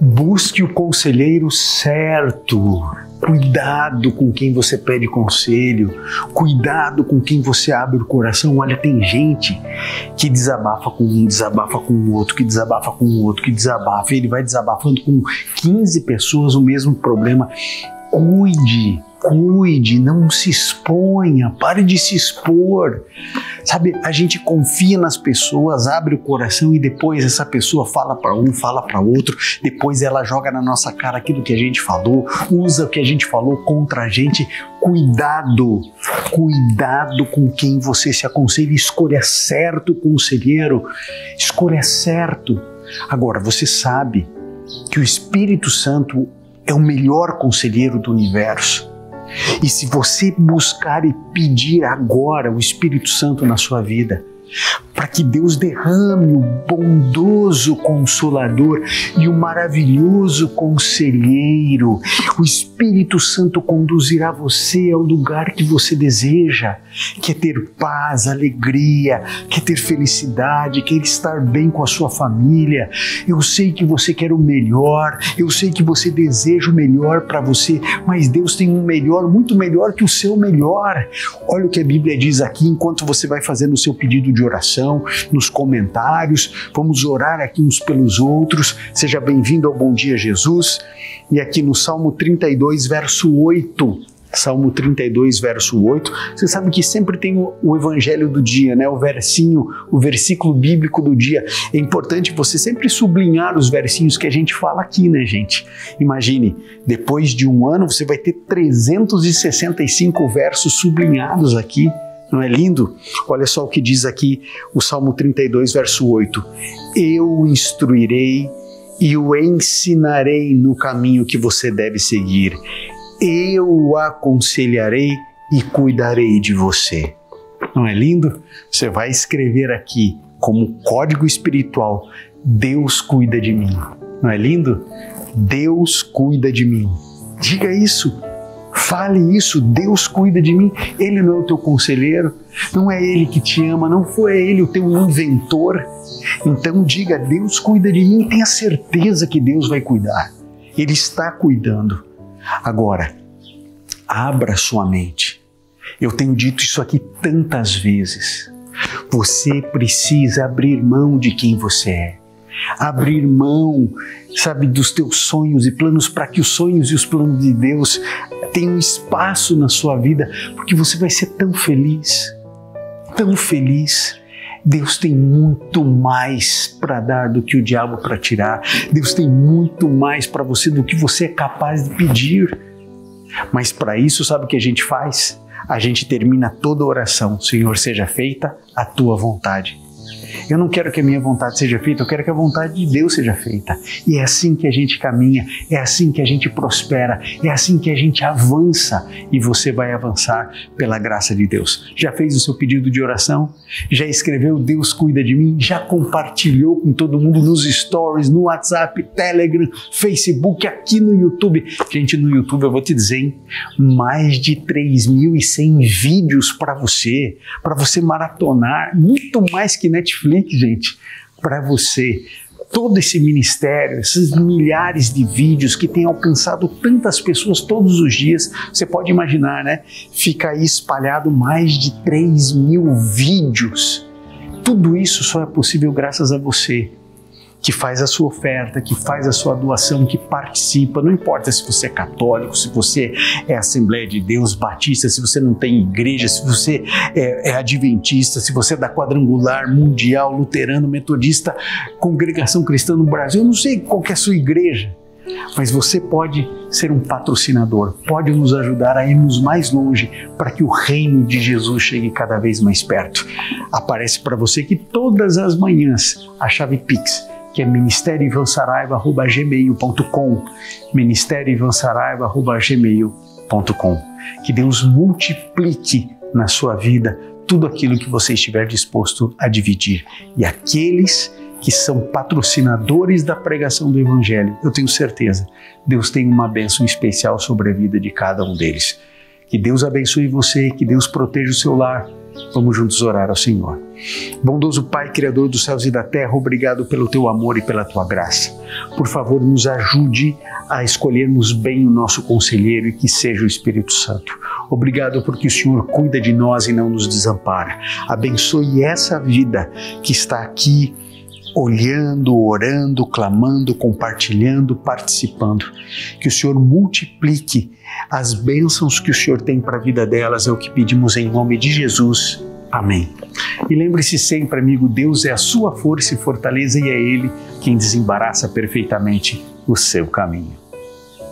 Busque o conselheiro certo. Cuidado com quem você pede conselho. Cuidado com quem você abre o coração. Olha, tem gente que desabafa com um, desabafa com o outro, que desabafa com o outro, que desabafa. Ele vai desabafando com 15 pessoas o mesmo problema. Cuide, não se exponha, pare de se expor. Sabe, a gente confia nas pessoas, abre o coração e depois essa pessoa fala para um, fala para outro, depois ela joga na nossa cara aquilo que a gente falou, usa o que a gente falou contra a gente. Cuidado com quem você se aconselha, escolha certo o conselheiro, escolha certo. Agora, você sabe que o Espírito Santo é o melhor conselheiro do universo. E se você buscar e pedir agora o Espírito Santo na sua vida, para que Deus derrame o bondoso Consolador e o maravilhoso Conselheiro, o Espírito Santo conduzirá você ao lugar que você deseja, quer ter paz, alegria, quer ter felicidade, quer estar bem com a sua família. Eu sei que você quer o melhor, eu sei que você deseja o melhor para você, mas Deus tem um melhor, muito melhor que o seu melhor. Olha o que a Bíblia diz aqui, enquanto você vai fazendo o seu pedido de oração, nos comentários, vamos orar aqui uns pelos outros. Seja bem-vindo ao Bom Dia Jesus. E aqui no Salmo 32, verso 8, Salmo 32, verso 8, você sabe que sempre tem o evangelho do dia, né? O versinho, o versículo bíblico do dia. É importante você sempre sublinhar os versinhos que a gente fala aqui, né, gente? Imagine, depois de um ano você vai ter 365 versos sublinhados aqui. Não é lindo? Olha só o que diz aqui o Salmo 32, verso 8. Eu o instruirei e o ensinarei no caminho que você deve seguir. Eu o aconselharei e cuidarei de você. Não é lindo? Você vai escrever aqui como código espiritual: Deus cuida de mim. Não é lindo? Deus cuida de mim. Diga isso. Fale isso, Deus cuida de mim. Ele não é o teu conselheiro, não é Ele que te ama, não foi Ele o teu inventor. Então diga, Deus cuida de mim, tenha certeza que Deus vai cuidar. Ele está cuidando. Agora, abra sua mente. Eu tenho dito isso aqui tantas vezes. Você precisa abrir mão de quem você é. Abrir mão, sabe, dos teus sonhos e planos, para que os sonhos e os planos de Deus tenham espaço na sua vida, porque você vai ser tão feliz, tão feliz. Deus tem muito mais para dar do que o diabo para tirar. Deus tem muito mais para você do que você é capaz de pedir. Mas para isso, sabe o que a gente faz? A gente termina toda a oração: Senhor, seja feita a tua vontade. Eu não quero que a minha vontade seja feita, eu quero que a vontade de Deus seja feita. E é assim que a gente caminha, é assim que a gente prospera, é assim que a gente avança. E você vai avançar pela graça de Deus. Já fez o seu pedido de oração? Já escreveu Deus cuida de mim? Já compartilhou com todo mundo nos stories, no WhatsApp, Telegram, Facebook, aqui no YouTube? Gente, no YouTube eu vou te dizer, hein? Mais de 3.100 vídeos para você maratonar, muito mais que Netflix, gente, para você. Todo esse ministério, esses milhares de vídeos que têm alcançado tantas pessoas todos os dias, você pode imaginar, né? Fica aí espalhado mais de 3.000 vídeos. Tudo isso só é possível graças a você, que faz a sua oferta, que faz a sua doação, que participa. Não importa se você é católico, se você é Assembleia de Deus, batista, se você não tem igreja, se você é adventista, se você é da Quadrangular, Mundial, Luterano, Metodista, Congregação Cristã no Brasil. Eu não sei qual que é a sua igreja, mas você pode ser um patrocinador, pode nos ajudar a irmos mais longe para que o reino de Jesus chegue cada vez mais perto. Aparece para você que todas as manhãs a chave Pix, que é ministérioivansaraiva@gmail.com, ministérioivansaraiva@gmail.com. Que Deus multiplique na sua vida tudo aquilo que você estiver disposto a dividir. E aqueles que são patrocinadores da pregação do Evangelho, eu tenho certeza, Deus tem uma bênção especial sobre a vida de cada um deles. Que Deus abençoe você, que Deus proteja o seu lar. Vamos juntos orar ao Senhor. Bondoso Pai, Criador dos céus e da terra, obrigado pelo teu amor e pela tua graça. Por favor, nos ajude a escolhermos bem o nosso conselheiro e que seja o Espírito Santo. Obrigado porque o Senhor cuida de nós e não nos desampara. Abençoe essa vida que está aqui olhando, orando, clamando, compartilhando, participando. Que o Senhor multiplique as bênçãos que o Senhor tem para a vida delas, é o que pedimos em nome de Jesus. Amém. E lembre-se sempre, amigo, Deus é a sua força e fortaleza e é Ele quem desembaraça perfeitamente o seu caminho.